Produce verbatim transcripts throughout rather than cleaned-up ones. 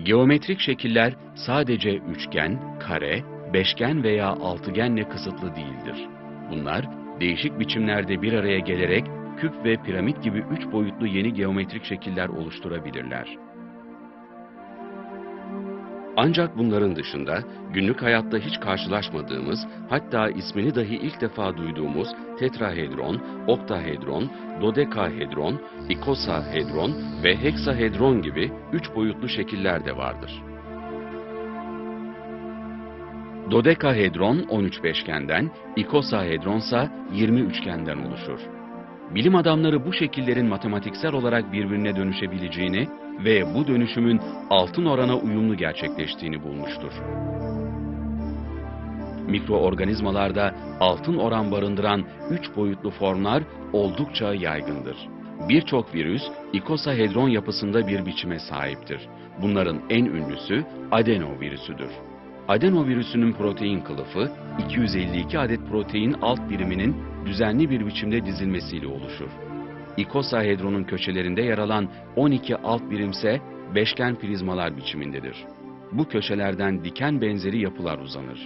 Geometrik şekiller sadece üçgen, kare, beşgen veya altıgenle kısıtlı değildir. Bunlar değişik biçimlerde bir araya gelerek küp ve piramit gibi üç boyutlu yeni geometrik şekiller oluşturabilirler. Ancak bunların dışında günlük hayatta hiç karşılaşmadığımız, hatta ismini dahi ilk defa duyduğumuz tetrahedron, oktahedron, dodekahedron, ikosahedron ve heksahedron gibi üç boyutlu şekiller de vardır. Dodekahedron on üç beşgenden, ikosahedron ise yirmi üçgenden oluşur. Bilim adamları bu şekillerin matematiksel olarak birbirine dönüşebileceğini ve bu dönüşümün altın orana uyumlu gerçekleştiğini bulmuştur. Mikroorganizmalarda altın oran barındıran üç boyutlu formlar oldukça yaygındır. Birçok virüs ikosahedron yapısında bir biçime sahiptir. Bunların en ünlüsü adenovirüsüdür. Adenovirüsünün protein kılıfı iki yüz elli iki adet protein alt biriminin düzenli bir biçimde dizilmesiyle oluşur. İkosahedronun köşelerinde yer alan on iki alt birimse beşgen prizmalar biçimindedir. Bu köşelerden diken benzeri yapılar uzanır.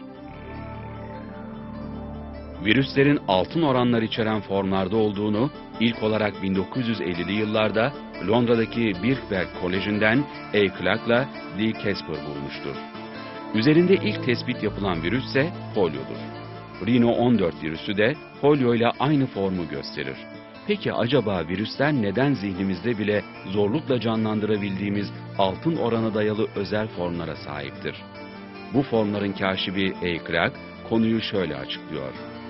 Virüslerin altın oranlar içeren formlarda olduğunu ilk olarak bin dokuz yüz ellili yıllarda Londra'daki Birkbeck Koleji'nden A. Clark'la D. Casper bulmuştur. Üzerinde ilk tespit yapılan virüs ise poliodur. Rino on dört virüsü de polio ile aynı formu gösterir. Peki acaba virüsler neden zihnimizde bile zorlukla canlandırabildiğimiz altın orana dayalı özel formlara sahiptir? Bu formların kâşifi A. Clark konuyu şöyle açıklıyor.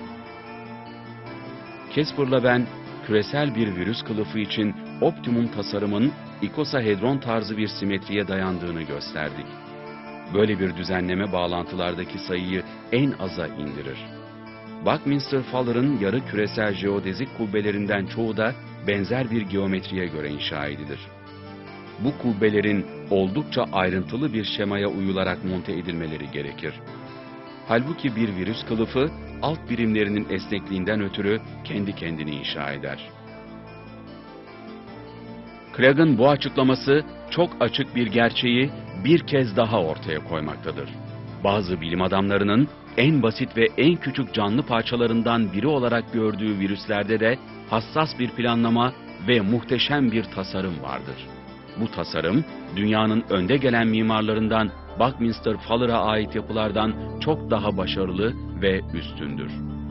Casper'la ben küresel bir virüs kılıfı için optimum tasarımın ikosahedron tarzı bir simetriye dayandığını gösterdik. Böyle bir düzenleme bağlantılardaki sayıyı en aza indirir. Buckminster Fuller'ın yarı küresel jeodezik kubbelerinden çoğu da benzer bir geometriye göre inşa edilir. Bu kubbelerin oldukça ayrıntılı bir şemaya uyularak monte edilmeleri gerekir. Halbuki bir virüs kılıfı alt birimlerinin esnekliğinden ötürü kendi kendini inşa eder. Craig'ın bu açıklaması çok açık bir gerçeği bir kez daha ortaya koymaktadır. Bazı bilim adamlarının en basit ve en küçük canlı parçalarından biri olarak gördüğü virüslerde de hassas bir planlama ve muhteşem bir tasarım vardır. Bu tasarım, dünyanın önde gelen mimarlarından Buckminster Fuller'a ait yapılardan çok daha başarılı ve üstündür.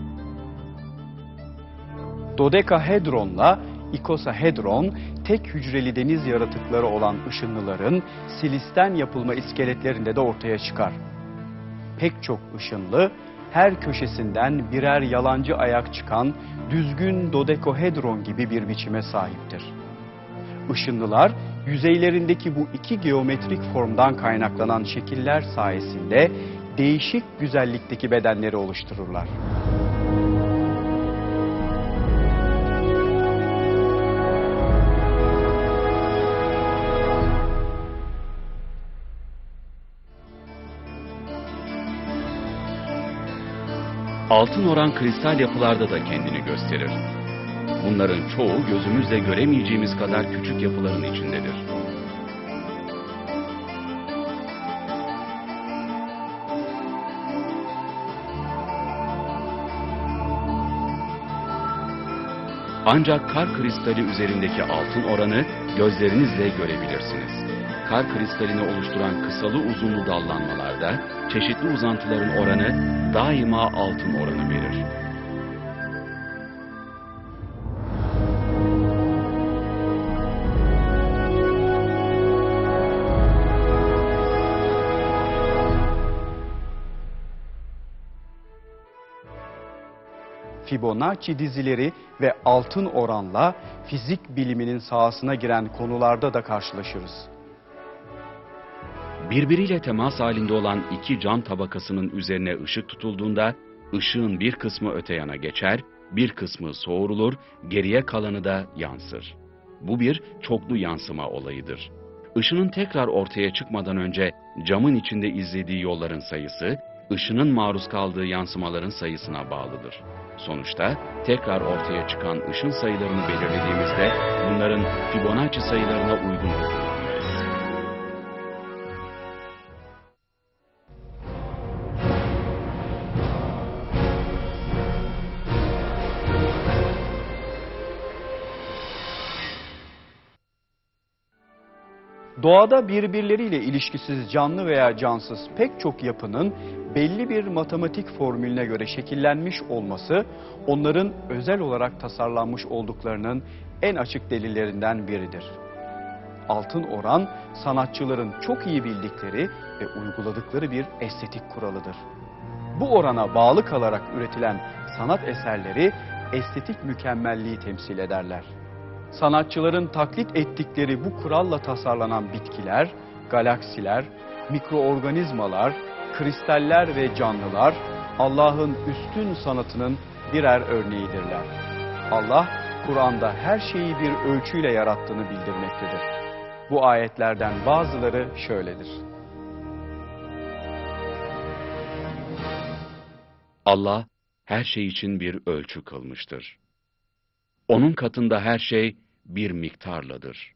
Dodekahedronla ikosahedron, tek hücreli deniz yaratıkları olan ışınlıların silisten yapılma iskeletlerinde de ortaya çıkar. Pek çok ışınlı, her köşesinden birer yalancı ayak çıkan düzgün dodekaedron gibi bir biçime sahiptir. Işınlılar, yüzeylerindeki bu iki geometrik formdan kaynaklanan şekiller sayesinde değişik güzellikteki bedenleri oluştururlar. Altın oran kristal yapılarda da kendini gösterir. Bunların çoğu gözümüzle göremeyeceğimiz kadar küçük yapıların içindedir. Ancak kar kristali üzerindeki altın oranı gözlerinizle görebilirsiniz. Kar kristalini oluşturan kısalı uzunlu dallanmalarda çeşitli uzantıların oranı daima altın oranı verir. Fibonacci dizileri ve altın oranla fizik biliminin sahasına giren konularda da karşılaşırız. Birbiriyle temas halinde olan iki cam tabakasının üzerine ışık tutulduğunda ışığın bir kısmı öte yana geçer, bir kısmı soğurulur, geriye kalanı da yansır. Bu bir çoklu yansıma olayıdır. Işının tekrar ortaya çıkmadan önce camın içinde izlediği yolların sayısı, ışının maruz kaldığı yansımaların sayısına bağlıdır. Sonuçta tekrar ortaya çıkan ışın sayılarını belirlediğimizde bunların Fibonacci sayılarına uygun olduğunu anlarız. Doğada birbirleriyle ilişkisiz canlı veya cansız pek çok yapının belli bir matematik formülüne göre şekillenmiş olması, onların özel olarak tasarlanmış olduklarının en açık delillerinden biridir. Altın oran, sanatçıların çok iyi bildikleri ve uyguladıkları bir estetik kuralıdır. Bu orana bağlı kalarak üretilen sanat eserleri estetik mükemmelliği temsil ederler. Sanatçıların taklit ettikleri bu kuralla tasarlanan bitkiler, galaksiler, mikroorganizmalar, kristaller ve canlılar Allah'ın üstün sanatının birer örneğidirler. Allah, Kur'an'da her şeyi bir ölçüyle yarattığını bildirmektedir. Bu ayetlerden bazıları şöyledir. Allah her şey için bir ölçü kılmıştır. Onun katında her şey bir miktarladır.